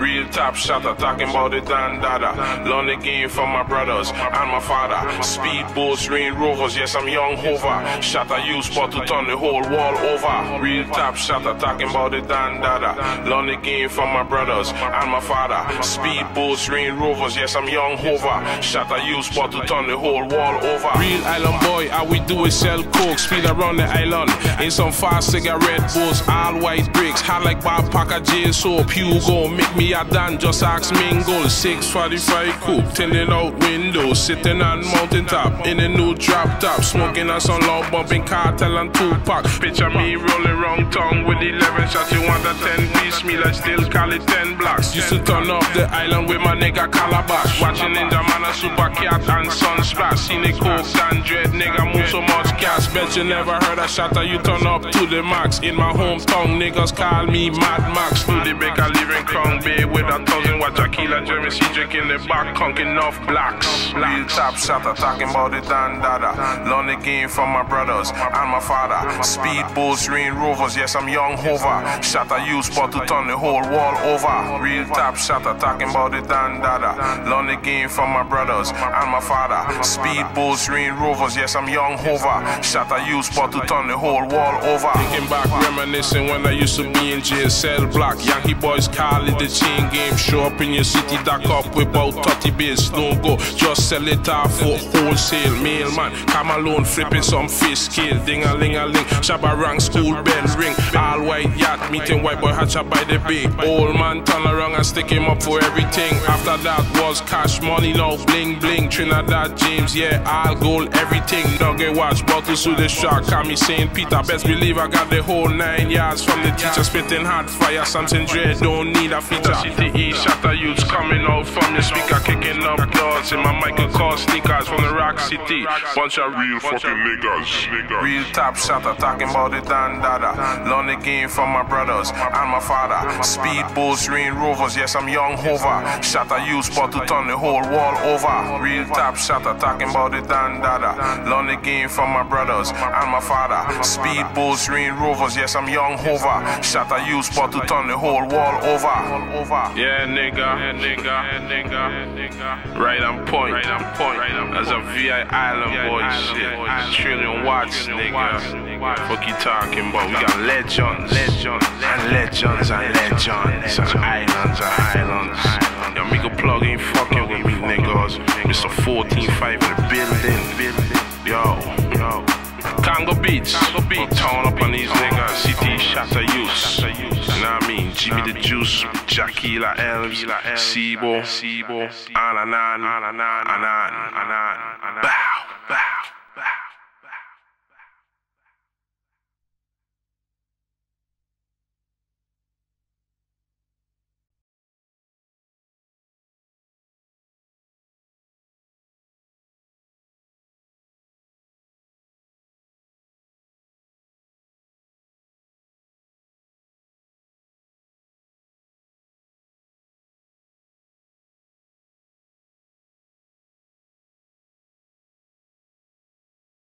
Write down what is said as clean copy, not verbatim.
Real top shotter, talking about the dandada. Learn the game from my brothers and my father. Speedboats, Range Rovers, yes I'm young hover. Shatter use spot to turn the whole wall over. Real top shotter, talking about the dandada. Learn the game from my brothers and my father. Speedboats, Range Rovers, yes I'm young hover. Shatter use spot to turn the whole wall over. Real island boy, all we do is sell coke. Speed around the island in some fast cigarette boats. All white bricks, hot like Bob Parker jail soap. Hugo make me a dan, just ask Mingle. 645 coupe, tinted out windows, sitting on mountain top in a new drop top, smoking on some loud bumping cartel and Tupac. Picture me rolling round tongue with 11 shots. You want a 10-piece meal, I still call it 10 blocks. Used to turn up the island with my nigga Calabash, watching Ninja Man and Super Cat and Sunsplash. Seen a coke and dread nigga move so much cash. Bet you never heard a shatter, you turn up to the max. In my hometown, niggas call me Mad Max. Through the baker, living Crown Bay with 1,000 watt tequila. Jeremy C drinking the back, conking off blacks. Real top shatter, talking about the dandada. Learn the game from my brothers and my father. Speedboats, Range Rovers, yes I'm young hover. Shatter use spot to turn the whole wall over. Real top shatter, talking about the dandada. Learn the game from my brothers and my father. Speedboats, Range Rovers, yes I'm young hover. Shatter use spot to turn the whole wall over. Thinking back, reminiscing when I used to be in jail cell block. Yankee boys call it the chain game. Show up in your city, dock up with about 30 base. Don't go, just sell it off for wholesale. Mailman, come alone, flipping some fish scale. Ding-a-ling-a-ling, Shabba rank, school bell ring. All white yacht, meeting white boy hatcher by the bay. Old man turn around and stick him up for everything. After that was cash money, now bling bling. Trinidad James, yeah, all gold, everything. Nugget watch, bottles to the shark, call me St. Peter. Best believe I got the whole 9 yards from the teacher. Spitting hot fire, Samson dread, don't need a feature. City East, shatter youths coming out from the speaker, kicking up doors in my Michael Kors sneakers from the Rock City. Bunch of real fucking niggas. Real top shatter, talking about the dandada. Learn the game from my brothers and my father. Speedboats, Range Rovers, yes I'm young hover. Shatter use spot to turn the whole wall over. Real top shatter, talking about the dandada. Learn the game from my brothers and my father. Speedboats, Range Rovers, yes I'm young hover. Shatter use spot to turn the whole wall over. Yeah nigga, right on point, as a VI Island boy shit. Trillion watts nigga, fuck you talking about? We got legends and legends and legends and islands. Yo, make a plug, ain't fucking with me niggas. Mr. 14-5 in the building. Yo, Congo Beats, town up on these niggas. City shatter use, you know what I mean? Jimmy the Juice, Jackila Elms, Sibo, Ananan, bow.